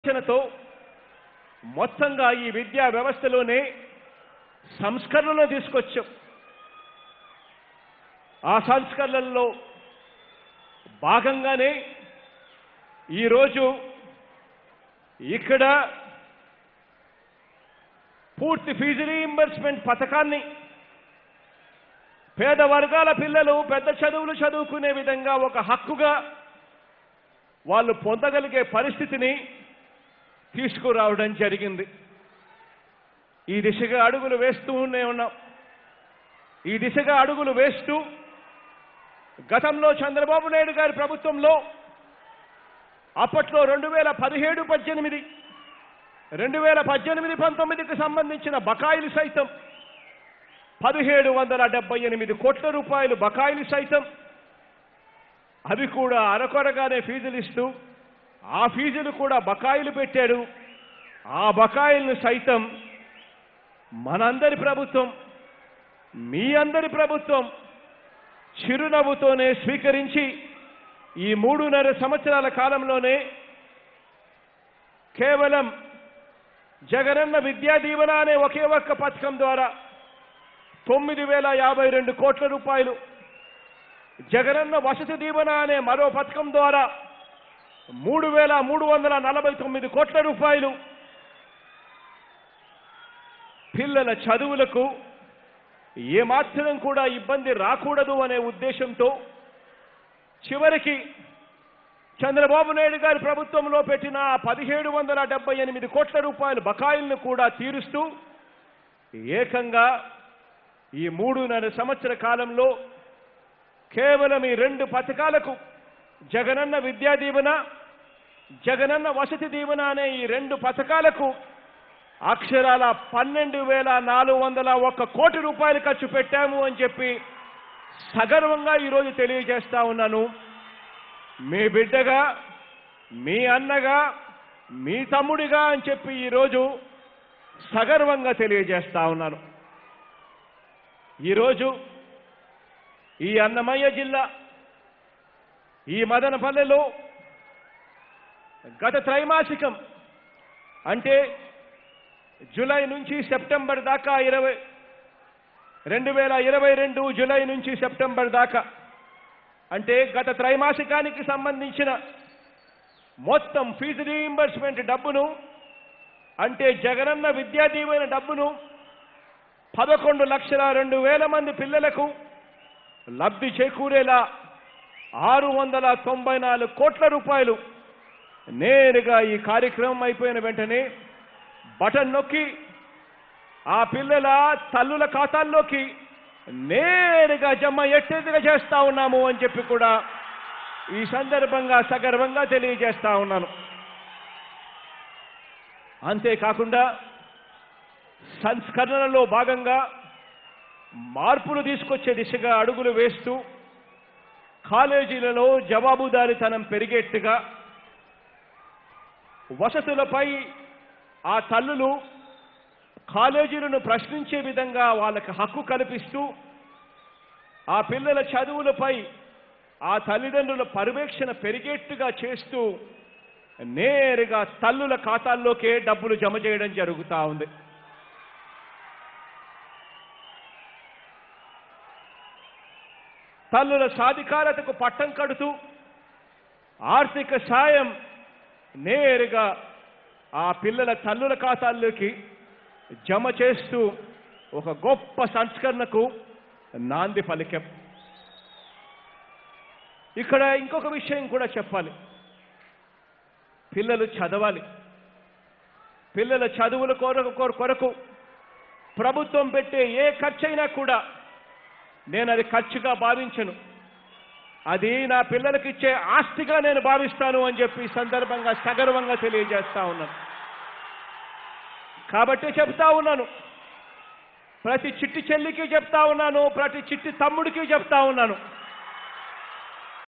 ఆలోచనతో మొత్తంగా ఈ విద్యా వ్యవస్థలోనే సంస్కరణలు తీసుకొచ్చాం. ఆ సంస్కరణల్లో భాగంగానే ఈరోజు ఇక్కడ పూర్తి ఫీజు రీయింబర్స్మెంట్ పథకాన్ని పేద వర్గాల పిల్లలు పెద్ద చదువులు చదువుకునే విధంగా ఒక హక్కుగా వాళ్ళు పొందగలిగే పరిస్థితిని తీసుకురావడం జరిగింది. ఈ దిశగా అడుగులు వేస్తూనే ఉన్నాం. ఈ దిశగా అడుగులు వేస్తూ గతంలో చంద్రబాబు నాయుడు గారి ప్రభుత్వంలో అప్పట్లో 2017-18 2018-19కి సంబంధించిన బకాయిలు సైతం 1778 కోట్ల రూపాయలు బకాయిలు సైతం అవి కూడా అరకొరగానే ఫీజులు ఇస్తూ ఆ ఫీజులు కూడా బకాయిలు పెట్టాడు. ఆ బకాయిలను సైతం మనందరి ప్రభుత్వం, మీ అందరి ప్రభుత్వం చిరునవ్వుతోనే స్వీకరించి ఈ 3.5 సంవత్సరాల కాలంలోనే కేవలం జగనన్న విద్యా దీవెన అనే ఒకే ఒక్క పథకం ద్వారా 9,052 కోట్ల రూపాయలు, జగనన్న వసతి దీవెన అనే మరో పథకం ద్వారా 3,349 కోట్ల రూపాయలు పిల్లల చదువులకు ఏమాత్రం కూడా ఇబ్బంది రాకూడదు అనే ఉద్దేశంతో చివరికి చంద్రబాబు నాయుడు గారి ప్రభుత్వంలో పెట్టిన 1,778 కోట్ల రూపాయల బకాయిలను కూడా తీరుస్తూ ఏకంగా ఈ 3.5 సంవత్సర కాలంలో కేవలం ఈ 2 పథకాలకు జగనన్న విద్యా దీవెన, జగనన్న వసతి దీవెన అనే ఈ 2 పథకాలకు అక్షరాల 12,401 కోటి రూపాయలు ఖర్చు పెట్టాము అని చెప్పి సగర్వంగా ఈరోజు తెలియజేస్తా ఉన్నాను. మీ బిడ్డగా, మీ అన్నగా, మీ తమ్ముడిగా అని చెప్పి ఈరోజు సగర్వంగా తెలియజేస్తా ఉన్నాను. ఈరోజు ఈ అన్నమయ్య జిల్లా ఈ మదనపల్లెలో గత త్రైమాసికం అంటే జూలై నుంచి సెప్టెంబర్ దాకా 2022 జూలై నుంచి సెప్టెంబర్ దాకా అంటే గత త్రైమాసికానికి సంబంధించిన మొత్తం ఫీజు రీయింబర్స్మెంట్ డబ్బును అంటే జగనన్న విద్యా దీవెన డబ్బును 11,02,000 మంది పిల్లలకు లబ్ధి చేకూరేలా 694 కోట్ల రూపాయలు నేరుగా ఈ కార్యక్రమం అయిపోయిన వెంటనే బటన్ నొక్కి ఆ పిల్లల తల్లుల ఖాతాల్లోకి నేరుగా జమ ఎట్టేదిగా చేస్తా ఉన్నాము అని చెప్పి కూడా ఈ సందర్భంగా సగర్వంగా తెలియజేస్తా ఉన్నాను. అంతేకాకుండా సంస్కరణలో భాగంగా మార్పులు తీసుకొచ్చే దిశగా అడుగులు వేస్తూ కాలేజీలలో జవాబుదారీతనం పెరిగేట్టుగా వసతులపై ఆ తల్లులు కాలేజీలను ప్రశ్నించే విధంగా వాళ్ళకి హక్కు కల్పిస్తూ ఆ పిల్లల చదువులపై ఆ తల్లిదండ్రుల పర్యవేక్షణ పెరిగేట్టుగా చేస్తూ నేరుగా తల్లుల ఖాతాల్లోకే డబ్బులు జమ చేయడం జరుగుతూ ఉంది. తల్లుల సాధికారతకు పట్టం కడుతూ ఆర్థిక సాయం నేరుగా ఆ పిల్లల తల్లుల ఖాతాల్లోకి జమ చేస్తూ ఒక గొప్ప సంస్కరణకు నాంది పలికాం. ఇక్కడ ఇంకొక విషయం కూడా చెప్పాలి. పిల్లలు చదవాలి. పిల్లల చదువుల కొరకు ప్రభుత్వం పెట్టే ఏ ఖర్చైనా కూడా నేను అది ఖర్చుగా భావించను. అది నా పిల్లలకి ఇచ్చే ఆస్తిగా నేను భావిస్తాను అని చెప్పి సందర్భంగా సగర్వంగా తెలియజేస్తా ఉన్నాను. కాబట్టి చెప్తా ఉన్నాను, ప్రతి చిట్టి చెల్లికి చెప్తా ఉన్నాను, ప్రతి చిట్టి తమ్ముడికి చెప్తా ఉన్నాను,